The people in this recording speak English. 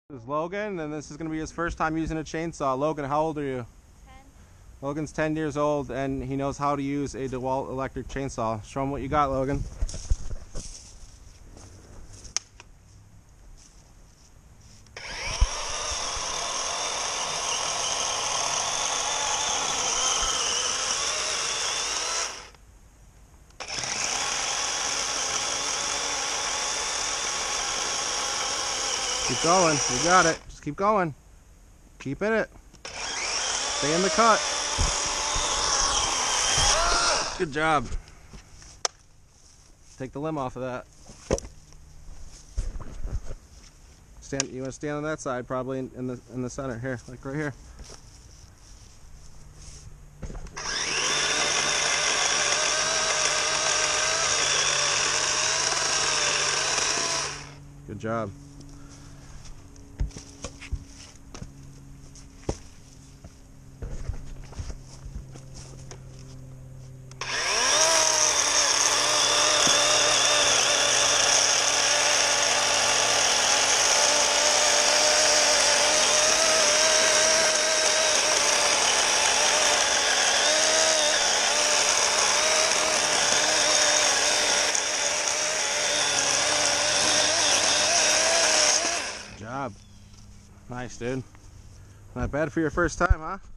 This is Logan, and this is going to be his first time using a chainsaw. Logan, how old are you? 10. Logan's 10 years old, and he knows how to use a DeWalt electric chainsaw. Show him what you got, Logan. Keep going. You got it. Just keep going. Keep in it. Stay in the cut. Good job. Take the limb off of that. You want to stand on that side, probably in the center here, like right here. Good job. Job. Nice, dude. Not bad for your first time, huh?